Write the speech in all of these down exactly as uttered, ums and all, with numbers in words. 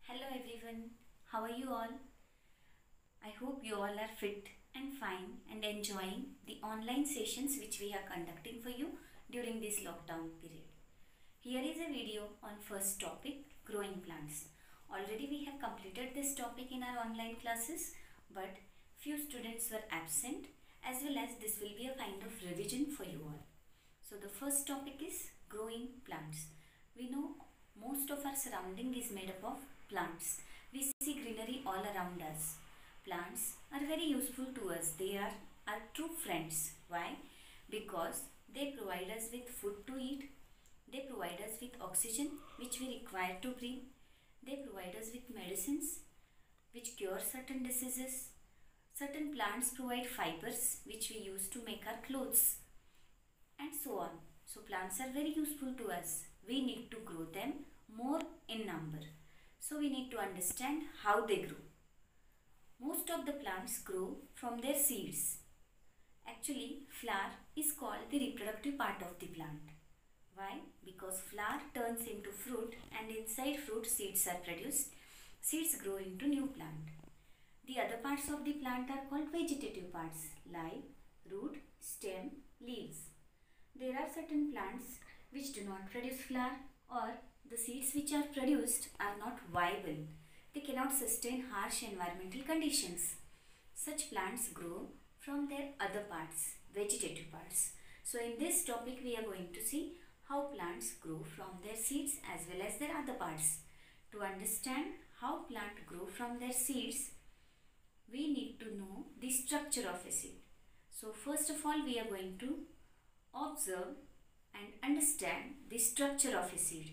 Hello everyone, how are you all? I hope you all are fit and fine and enjoying the online sessions which we are conducting for you during this lockdown period. Here is a video on first topic, growing plants. Already we have completed this topic in our online classes, but few students were absent, as well as this will be a kind of revision for you all. So the first topic is growing plants. We know most of our surrounding is made up of plants. We see greenery all around us. Plants are very useful to us. They are our true friends. Why? Because they provide us with food to eat. They provide us with oxygen which we require to breathe. They provide us with medicines which cure certain diseases. Certain plants provide fibers which we use to make our clothes, and so on. So plants are very useful to us. We need to grow them more in number. So we need to understand how they grow. Most of the plants grow from their seeds. Actually, flower is called the reproductive part of the plant. Why? Because flower turns into fruit, and inside fruit seeds are produced. Seeds grow into new plant. The other parts of the plant are called vegetative parts like root, stem, leaves. There are certain plants which do not produce flower, or the seeds which are produced are not viable. They cannot sustain harsh environmental conditions. Such plants grow from their other parts, vegetative parts. So in this topic we are going to see how plants grow from their seeds as well as their other parts. To understand how plants grow from their seeds, we need to know the structure of a seed. So first of all we are going to observe and understand the structure of a seed.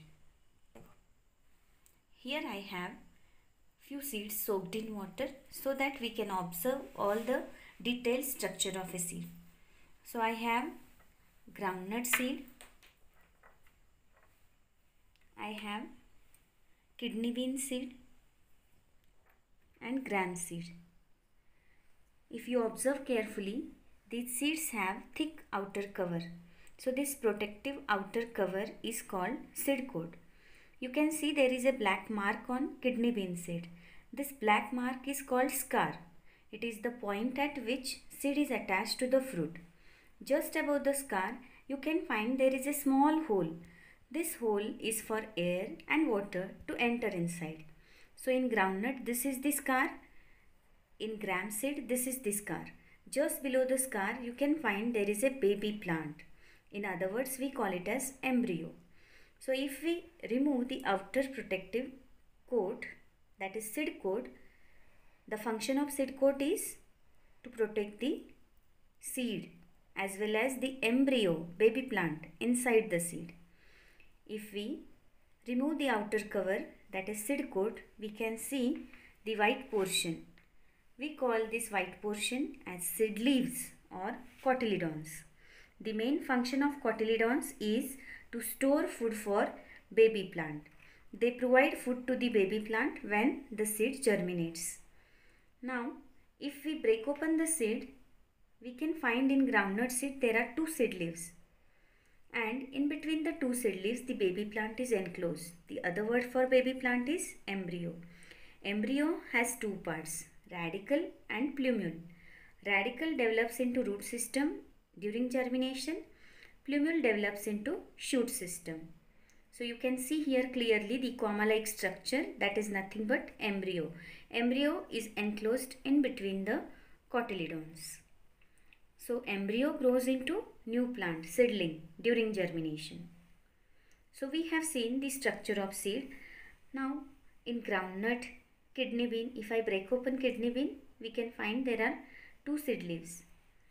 Here I have few seeds soaked in water so that we can observe all the detailed structure of a seed. So I have groundnut seed, I have kidney bean seed and gram seed. If you observe carefully, these seeds have thick outer cover. So this protective outer cover is called seed coat. You can see there is a black mark on kidney bean seed. This black mark is called scar. It is the point at which seed is attached to the fruit. Just above the scar, you can find there is a small hole. This hole is for air and water to enter inside. So in groundnut, this is the scar. In gram seed, this is the scar. Just below the scar, you can find there is a baby plant. In other words, we call it as embryo. So if we remove the outer protective coat, that is seed coat, the function of seed coat is to protect the seed as well as the embryo, baby plant inside the seed. If we remove the outer cover, that is seed coat, we can see the white portion. We call this white portion as seed leaves or cotyledons. The main function of cotyledons is to store food for baby plant. They provide food to the baby plant when the seed germinates. Now, if we break open the seed, we can find in groundnut seed there are two seed leaves. And in between the two seed leaves, the baby plant is enclosed. The other word for baby plant is embryo. Embryo has two parts, radicle and plumule. Radicle develops into root system during germination. Plumule develops into shoot system. So you can see here clearly the comma-like structure, that is nothing but embryo. Embryo is enclosed in between the cotyledons. So embryo grows into new plant, seedling, during germination. So we have seen the structure of seed. Now in groundnut, kidney bean, if I break open kidney bean, we can find there are two seed leaves.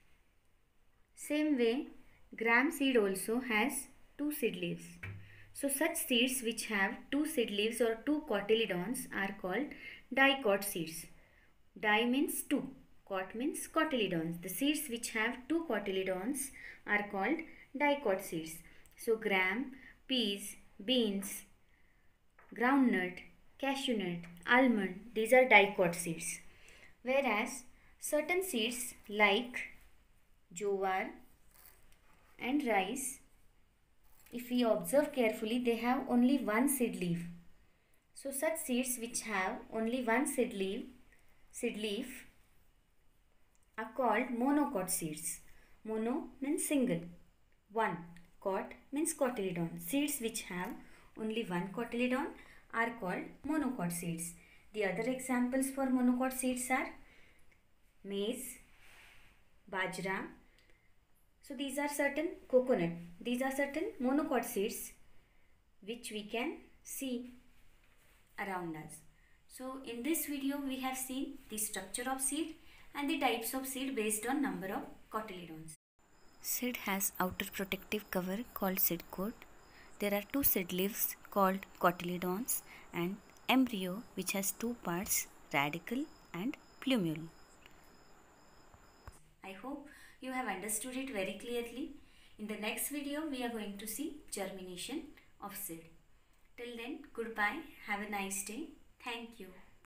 Same way, gram seed also has two seed leaves. So such seeds which have two seed leaves or two cotyledons are called dicot seeds. Di means two, cot means cotyledons. The seeds which have two cotyledons are called dicot seeds. So gram, peas, beans, groundnut, cashew nut, almond, these are dicot seeds. Whereas certain seeds like jowar and rice, if we observe carefully, they have only one seed leaf. So such seeds which have only one seed leaf, seed leaf are called monocot seeds. Mono means single. One. Cot means cotyledon. Seeds which have only one cotyledon are called monocot seeds. The other examples for monocot seeds are maize, bajra. So these are certain coconut. These are certain monocot seeds which we can see around us. So in this video we have seen the structure of seed and the types of seed based on number of cotyledons. Seed has outer protective cover called seed coat. There are two seed leaves called cotyledons and embryo which has two parts, radicle and plumule. I hope you have understood it very clearly. In the next video we are going to see germination of seed. Till then, goodbye. Have a nice day. Thank you.